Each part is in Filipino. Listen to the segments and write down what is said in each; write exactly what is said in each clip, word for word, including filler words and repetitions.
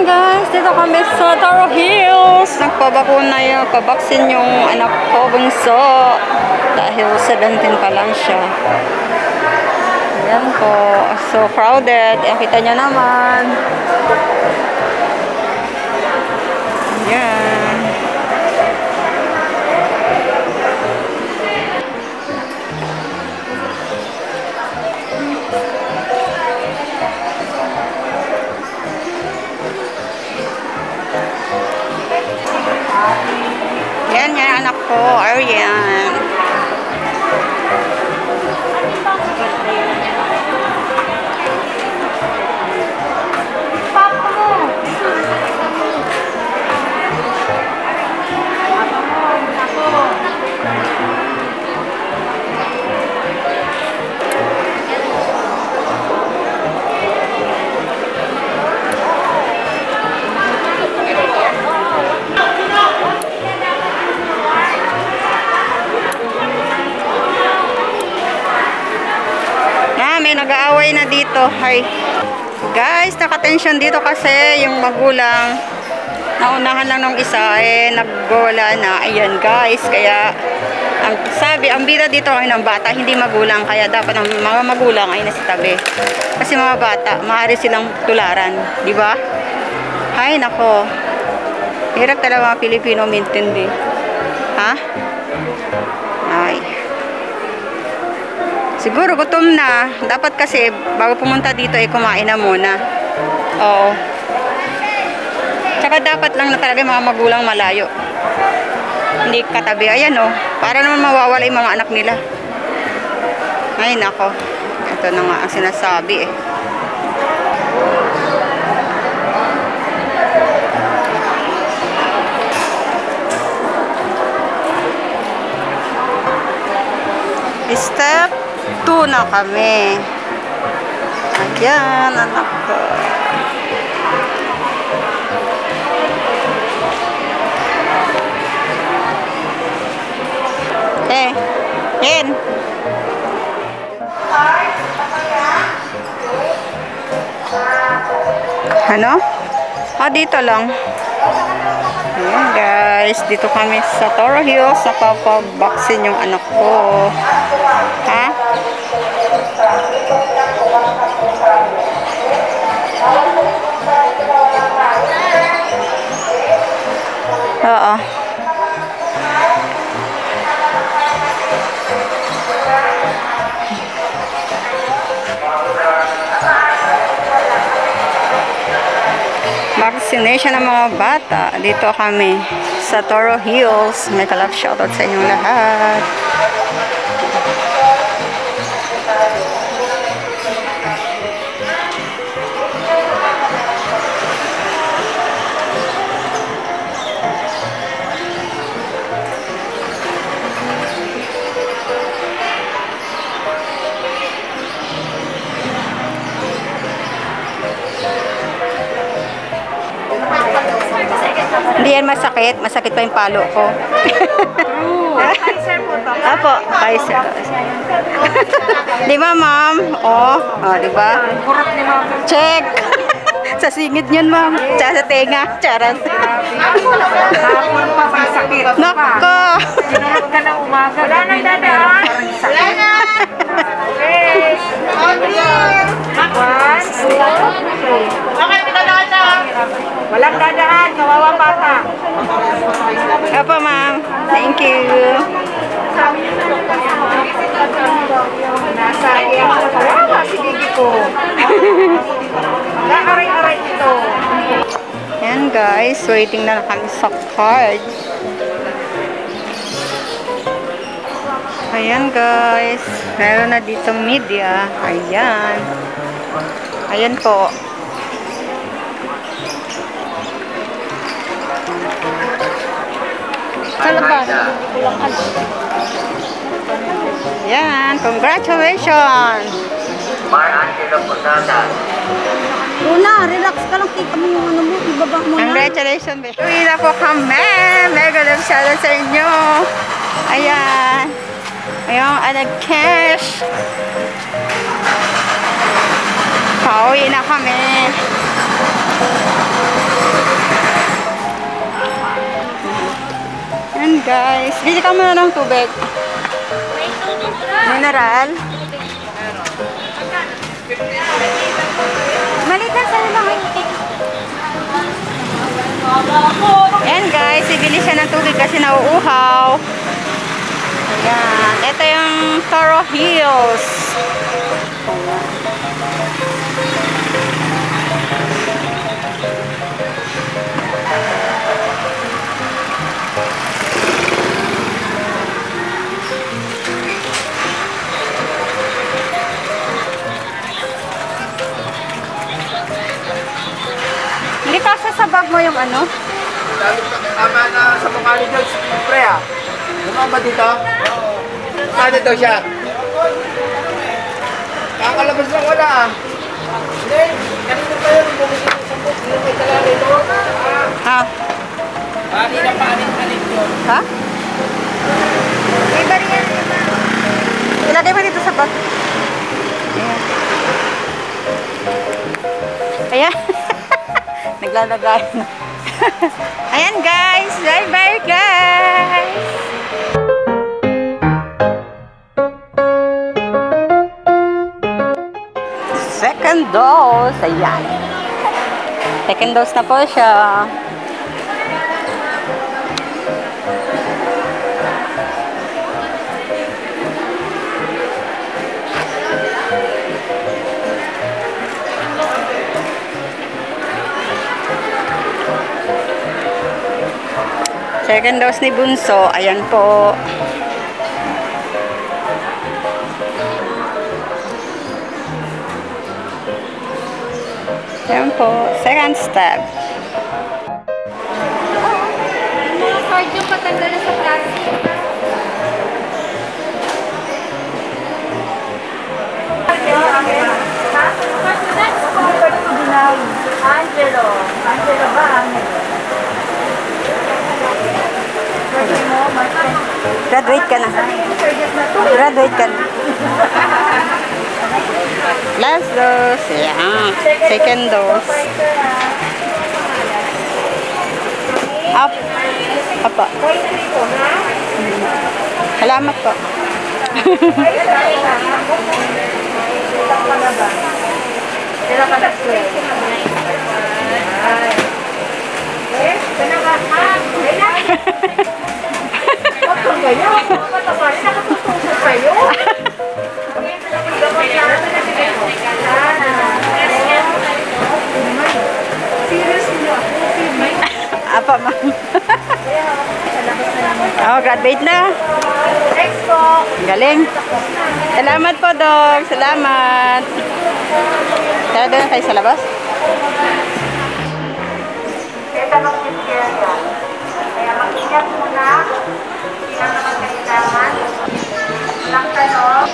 Ayan guys, dito kami sa Taro Hills. Nagpabakuna yung, pabaksin yung anak ko bunso. Dahil seventeen pa lang siya. Ayan po. So crowded. Ayan, kita nyo naman. Ayan. Yan yan anak ko, Arian. Nag-aaway na dito. Hi. Guys, naka-tension dito kasi yung magulang naunahan lang ng isa eh naggola na. Ayan guys, kaya ang sabi, ang bida dito ay ng bata, hindi magulang, kaya dapat ang mga magulang ay nasa tabi. Kasi mga bata, maaari silang tularan, di ba? Hay nako. Hirap talaga mga Pilipino mintindi. Ha? Ay. Siguro gutom na. Dapat kasi bago pumunta dito ay kumain na muna. Oo. Tsaka dapat lang na talaga mga magulang malayo. Hindi katabi. Ayan o. Oh. Para naman mawawala yung mga anak nila. Ay nako. Ito na nga ang sinasabi eh. Step two na kami. Ayan, anak ko. Eh, yan. Ano? Ah, dito lang. Ayan guys, dito kami sa Taro Hills. Napapabaksin yung anak ko. Ha? Oo. Vaccination ng mga bata. Dito kami sa Taro Hills. May kalap shoutout sa inyong lahat. Hindi yan masakit. Masakit pa yung palo ko. Kaiser po to. Apo, Kaiser. Di ba, ma'am? Oh, oh di ba? Kurot ni ma'am. Check! Sa singit yun, ma'am. Tsaka sa tenga. Charas. Hapon pa may sakit. Nako! Sinurot ka ng umaga. Wala nang dadaan. Wala na! Okay. One, two, three. Okay, pinadaan na. Walang dadaan. Kawawa bata. Apo, ma'am. Thank you. Nasa iya ko. Kawawa si Gigi ko. Naaray-aray ito. Yan guys, waiting na kami sa card. Ayan guys, meron na dito media. Ayan. Ayan po. Salamat. Yan, congratulations. Mar Angelo Posada. Una, relax ka lang. Kita mo yung ano mo, ibaba mo na. Congratulations, be. Uwi na po kami. Mega love shoutout sa inyo. Ayan. Ayan, alag cash. Pauwi na kami. Ayan guys. Bili ka muna ng tubig. Mineral. Maliit lang sa'yo lang. Ayan guys. Bibili siya ng tubig kasi nauuhaw. Ayan. Ito yung Toro Hills. Hindi kasi sa bag mo yung ano? Tama na sa mukha ni George, pre ah. Ano ba dito? Saan daw siya? Kakalabas lang wala ah. Hindi, kanina pa yun, bumigil sa book, yung may talari doon. Ha? Hindi na paanit-anit yun. Ha? Iba rin yan. Ilagay mo dito sa bag. Ayan. Ayan. Naglalagay na. Ayan guys. Bye bye guys. Second dose. Ayan. Second dose na po siya. Second dose ni Bunso. Ayan po. Ayan po. Second step. Mga card yung patanggal na sa plastic. Angelo. Angelo ba? Angelo. Graduate ka na. Graduate ka na. Last dose. Ayan. Second dose. Up. Apa. Salamat po. Sila ka na-play. Eh, kanaka ha? Okay na? Huwag kang ganyan. Huwag kang matamarin. Nakatutusok kayo. Apa, ma'am? Oh, graduate na. Next po. Galing. Salamat po, Dog. Salamat. Tara doon tayo sa labas. Ito ng pizzeria. Kaya mag-ingat muna. Hindi lang naman kailangan. Lang tanong.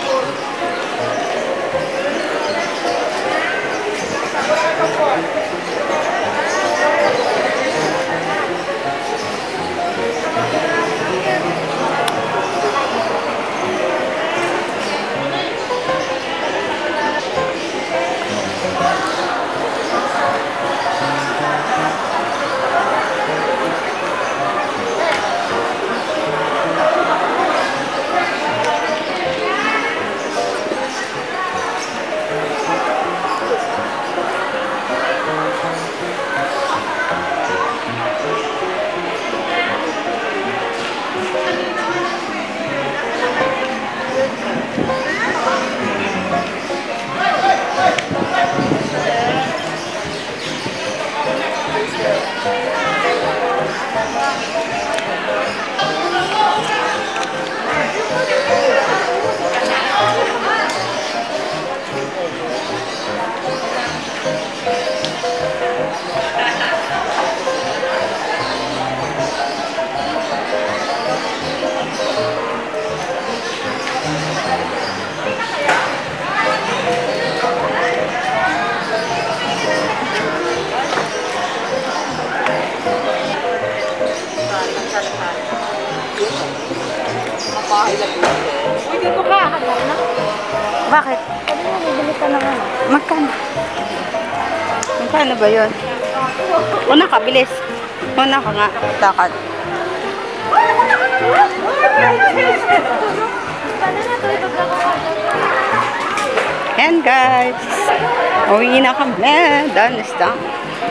Uy, dito ka. Hanggang na. Bakit? Sabi mo, bibili ka naman. Magkano? Magkano ba yun? Una ka, bilis. Una ka nga. Takad. Ay, ako na ka And guys, uwi na kami. Done is done.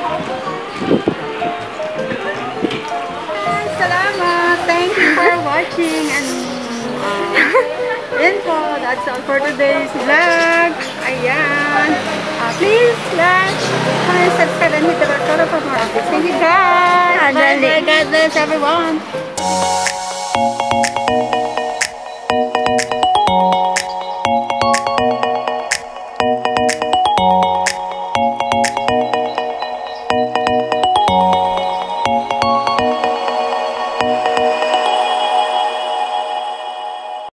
Salamat. Thank you for watching. And uh, info. That's all for today's vlog. Ayan. Uh, please like, comment, subscribe, and hit the bell button for more updates. Thank you guys. Bye. God bless everyone.